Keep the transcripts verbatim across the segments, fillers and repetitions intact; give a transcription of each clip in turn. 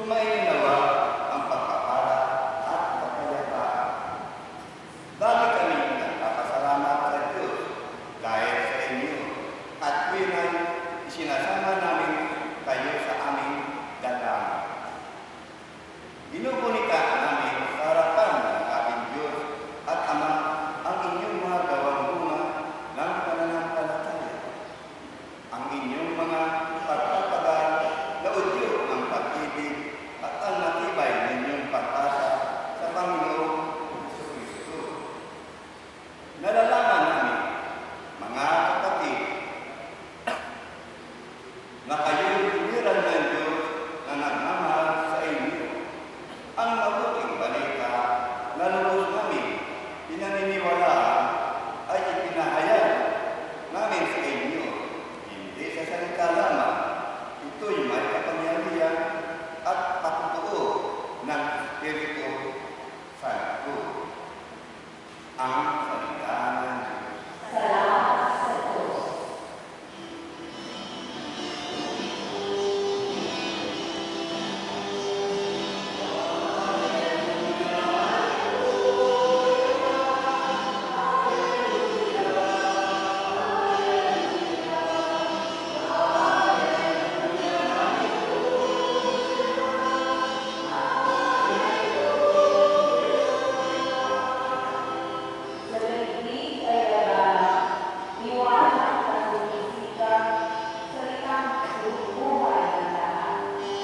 Sumainawa ang pagpapala at kapayapaan. Dami kami nagpapasalamat sa Diyos dahil sa inyo at pinay isinasama namin kayo sa aming dalangin. Ginugunita namin sa harapan ng ating Diyos at Ama ang inyong mga gawang bunga ng pananampalataya, ang inyong mga pagpapagal na udyo ng pag-ibig at ang natibay ninyong pag-asa sa Panginoong Jesucristo. Nalalaman namin, mga kapatid, na kayo'y hiniran ng Diyos na nagmamahal sa inyo. Ang mabuting balita na lubos namin pinaniniwalaan ay ipinahayag namin sa inyo, hindi sa salita lamang. Ito'y may kapangyarihan at patutuo ng Espiritu Santo. Ang salita ng Diyos. Salamat sa Diyos. Sa daigdig ay laganap, liwanag at lumisikat, salitang buhay ng lahat.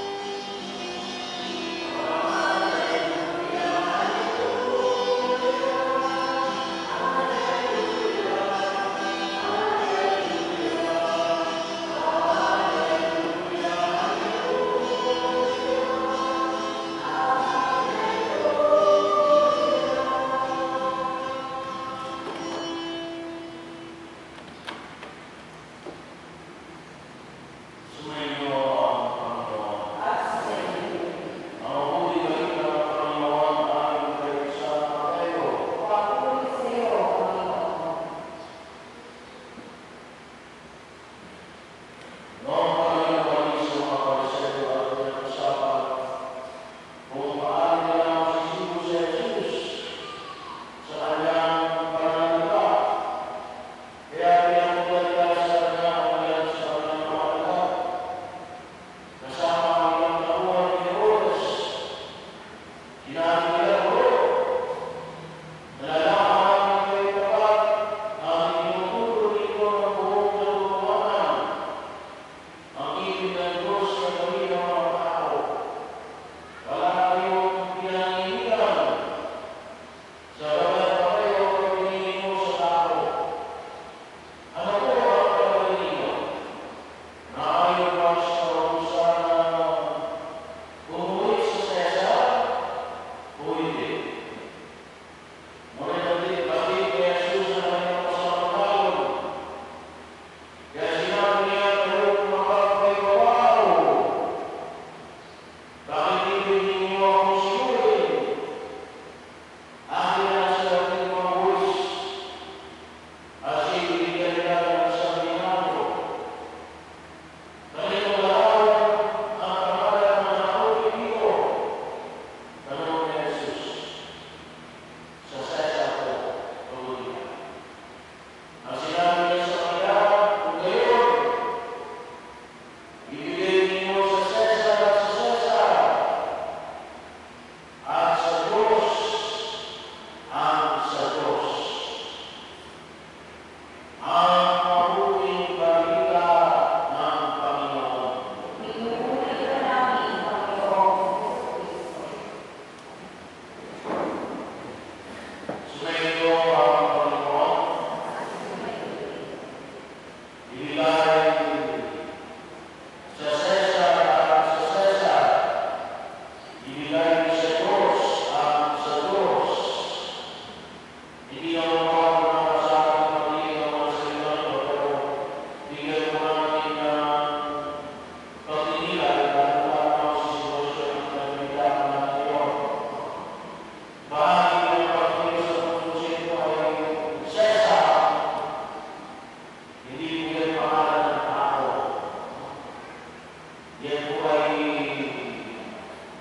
Sumainyo ang Panginoon. At sa iyo, Ang mabuting balita ng Panginoon ayon kay San Mateo. papuri sa iyo, Panginoon. Noong kanilang walis ng mga Pariseo at pinag-usapan kung paano nila masisigo si Jesus sa kanyang pananalita. Kaya pinagmulan nila sa kanya ang ilan sa kanyang mga anak. Kasama ang ilang tauhan ni Herodes. Sinabi nila, "Bro, nalalaman namin kayo tapat na ang tinuturo ninyo ng buong katotohanan. Ang ibig ng Diyos na gawin ng mga tao. Wala kayong pinangingilan. Sabagat pa kayo ang hinihingi mo sa tao. Ano po ang gagawin ninyo? Naayon ba sa kautusan na umuwi sa Cesar o hindi?" Ngunit naglit bakit kay Jesus na kanyang pasamantalon. Kaya sinabi niya, "Kayong makapagbabaho. Bakit ibig ninyo akong sigurin? Akin na sa ating mga buwis, at ibigyan nila ng isang dinaro. Ganitong lahat ang pangalan ng nakaulit dito." Tanong ni Jesus, "Sa Cesar po, tuloy niya." Ang sinabi niya sa kanya, "Kung gayon, ibigay ninyo sa Cesar at sa Cesar, at sa Diyos ang sa Diyos." Ang mabuting balita ng Panginoon. Pinupuri ka namin, Panginoong Jesucristo. Sumainyo ang Panginoon. Ibigay sa Cesar ang sa Cesar. Ibigay sa Diyos ang sa Diyos. Hindi ang mga pinapasakit ng pagiging ng mga salita nito, pero bigyan mo namin ng pagtitilan dahil wala na sa sitwasyon ng pinagbitaan natin ngayon. Bahagi ng pagtuloy sa pagsusito ay Cesar. Hindi po yan pangalan ng tao. Yan po ay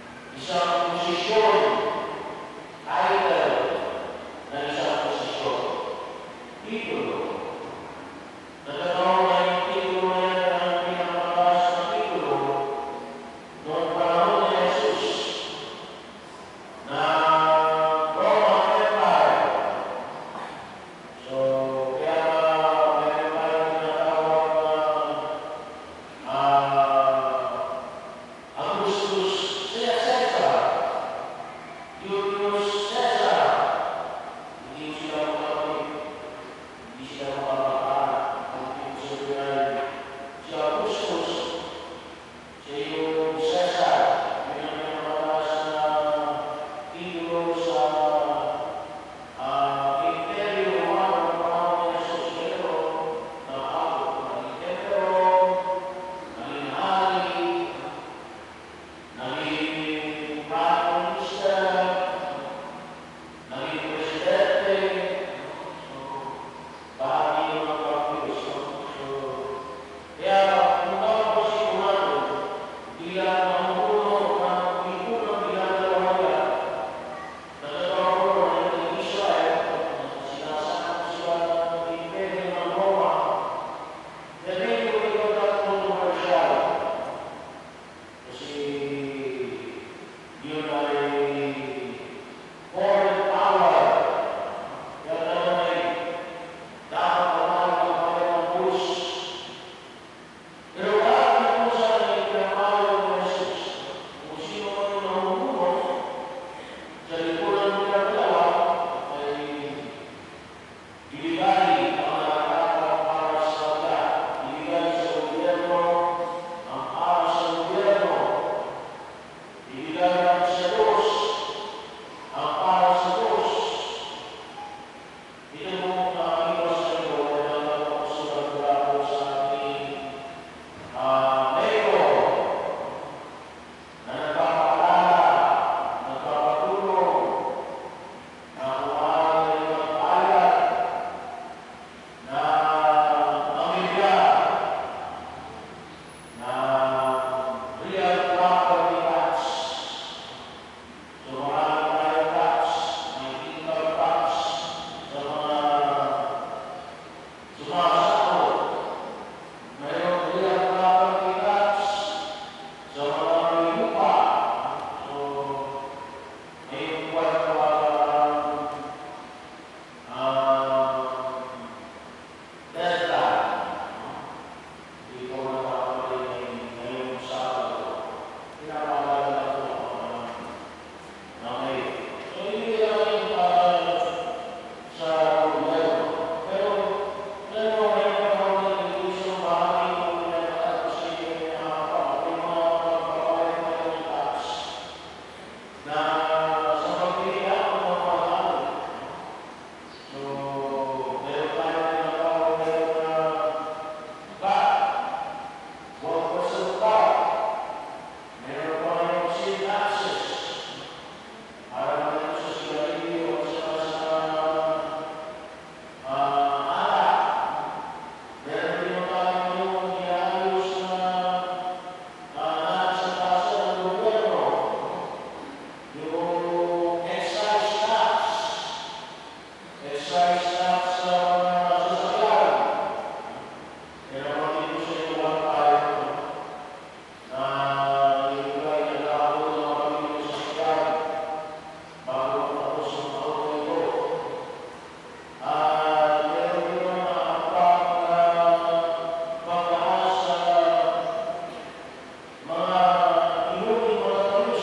mga inuling matatalos,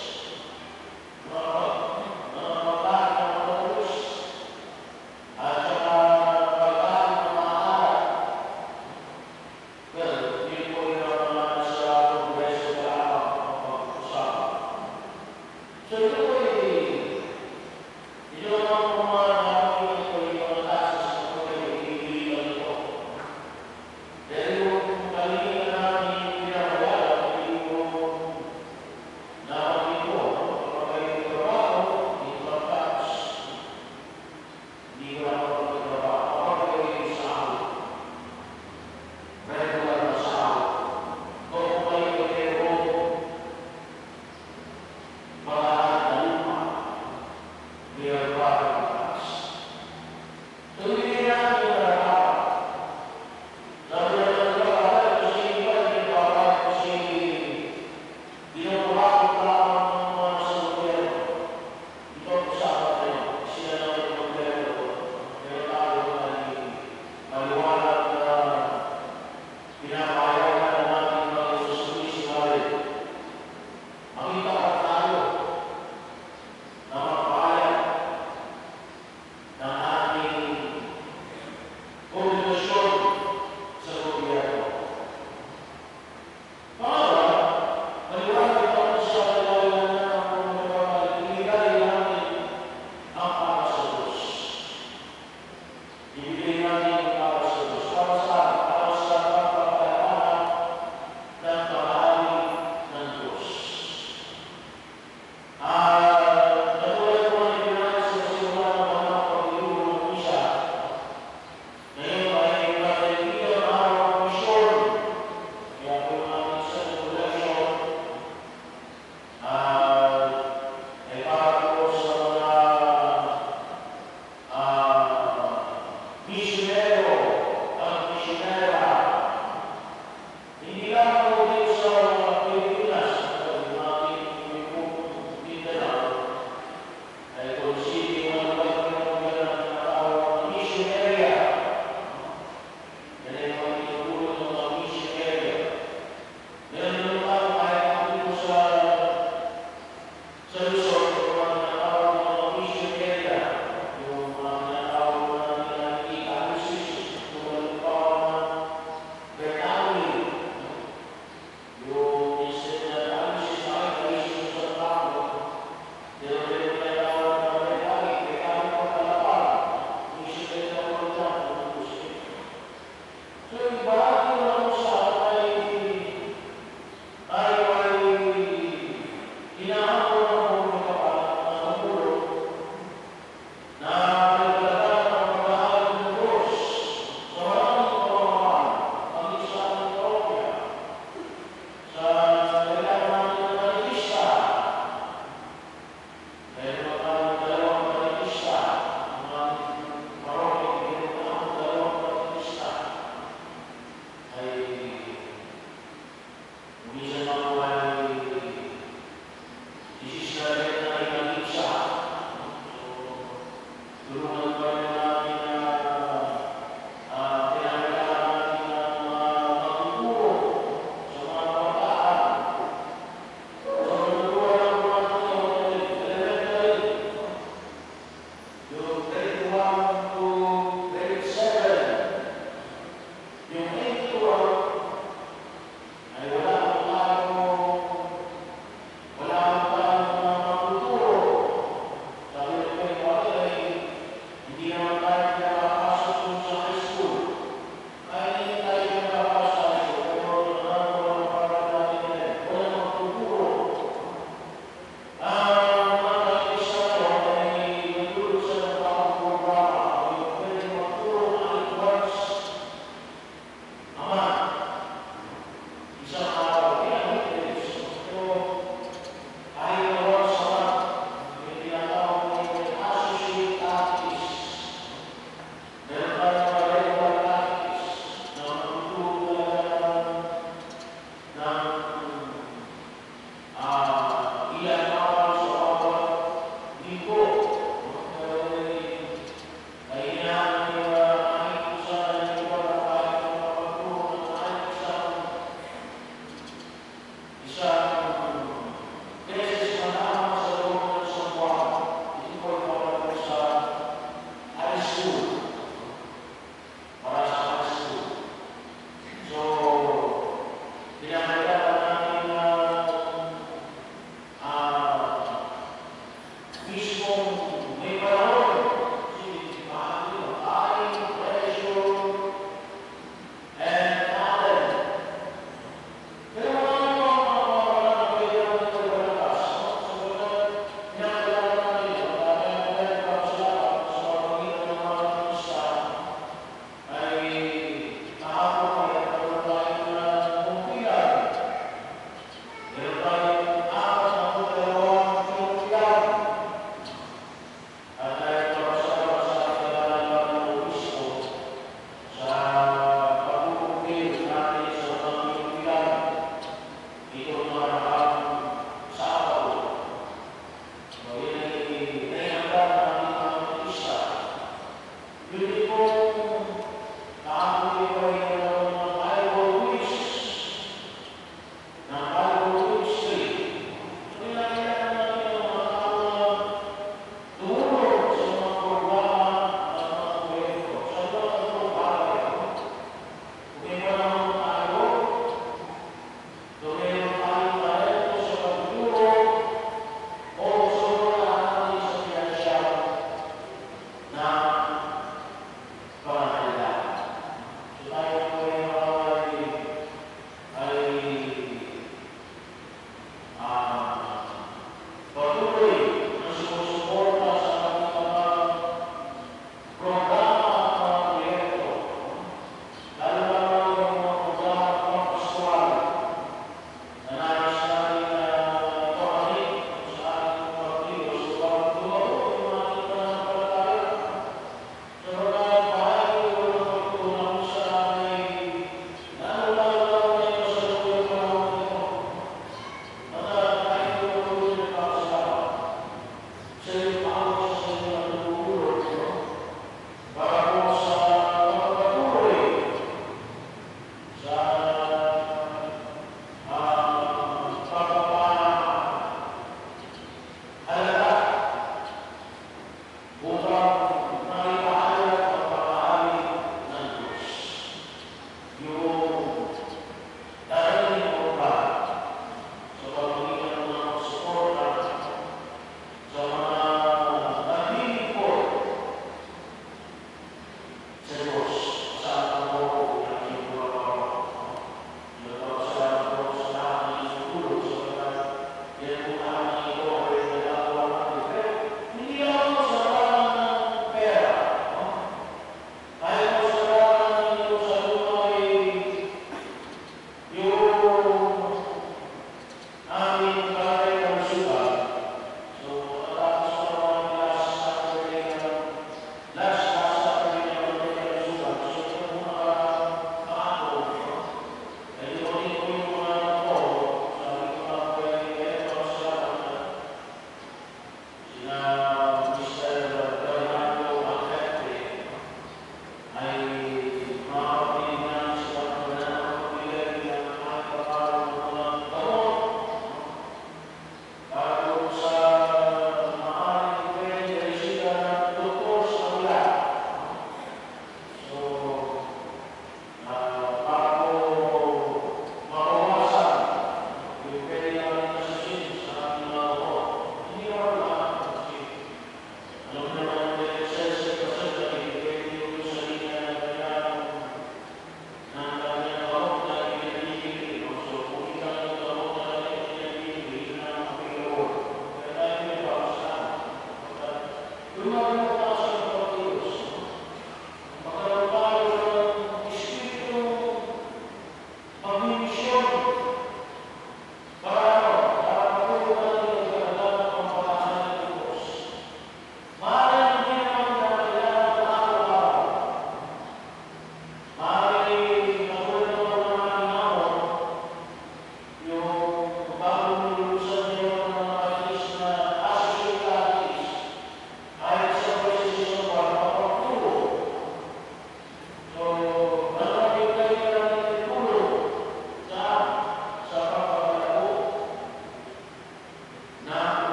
mga mga pagkain na matatalos, at saka pagkain na maaarap. Well, yun po yung mga sa Kongreso na ang pag-usapan. So ito po ito naman po mga namin ito yung mga taxes na po yung illegal ito. Dahil yung kalinigan namin pinawala, hindi po namin po, kapag yung trabaho, hindi po tax. Hindi ko lang po trabaho. Kapag yung sahod, regular na sahod. Kung kayo kayo mga luma, may private tax. So hindi namin yung narapat. Sabi na lang ito, akala kasi iba, hindi ko akala kasi ginagawa ko lang ng mga sa gobyerno. Ito ang usapan tayo. Sila na yung gobyerno. Pero tayo ay maliwanag na pinapayagan na natin mga susuwisi na rin. Makita pa tayo na mapayag ng ating kontribusyon sa gobyerno. Pangalawa, maliwanag ako sa kailangan na ang mga ibigay namin ang para sa Diyos. Ibigay namin ang para sa Diyos. Para sa para sa pagpapalaanan ng pangalan ng Diyos. Ah, katulad po ng pinanay sa simula ng mga pag-iulong ng isa, ngayon ay nakaibigan ang araw ng misyon. Kaya po namin sa regulation, ah, ay para po sa mga ah, misyonero at misyonera. Hindi lang po dito sa Pilipinas, yung ating Mindanao, ay kung sino ang nagpapagawa ng tinatawag na mission area. Yan ay mga tinutulong ng mga mission area. Meron naman tayo kahit ako dito sa sa Luzon, yung mga tinatawag na mga mission area. Yung mga tinatawag na nakikita analysis, tulad ng pawang Bernawi, yung incident analysis na analysis sa tao. Pero rin tinatawag na Bernawi, Bernawi po talapag, mission area po dyan, ang gusto. So, yung bahagi na ako sa ay ay ay inahamon ng mga kapatid na tumulong na nagdadala ng pagmamahal ng Diyos sa maraming pamamahan, ang isa ng parokya, sa kailangan natin ng katekista. Meron tayong dalawang katekista, ang aming parokya, meron tayong dalawang katekista. Ay minsan ako ay isis na rin na inagisa. So, tulungan pa rin natin na uh, pinagkakaroon natin ng mga matuturo sa mga kabataan. So, natuturo lang po natin yung elementary, yung grade one to grade seven, yung eight to twelve, ay wala akong araw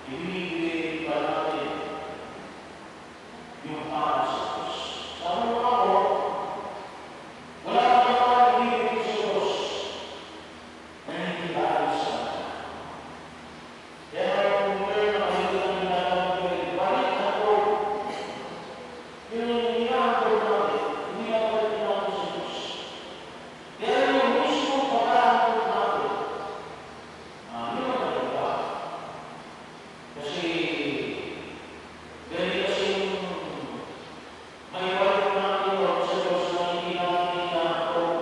ibibigay pa natin yung para sa Diyos. Sabi mo ako, wala ka naman ibibigay sa Diyos na hindi dahil sa Kanya. Kaya kung meron na kayo na nilalagay, balik ako. Yun yung hinahabol natin, hinahabol natin sa Diyos. Kaya yung mismo pagkahabol natin, ah, yun ang nagagawa. Kasi, ganyan kasing maiwalong natin yun sa Diyos na hindi natin hinahabol.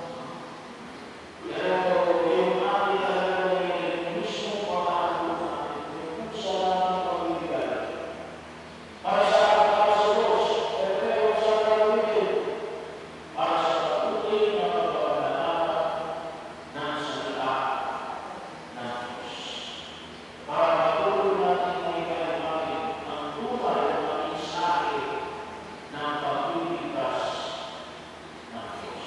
Pero yung ating talaga yung mismo pagkahabol natin, yung kung saan pagbibigay. Para sa para sa Diyos, pero sa pagkahabol, para sa pagkahabol na pagkahabol ng salita ng Diyos. Para patuloy natin maipaliwanag ang tunay na mensahe ng pagliligtas ng Diyos.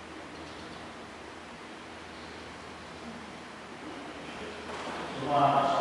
Tumakas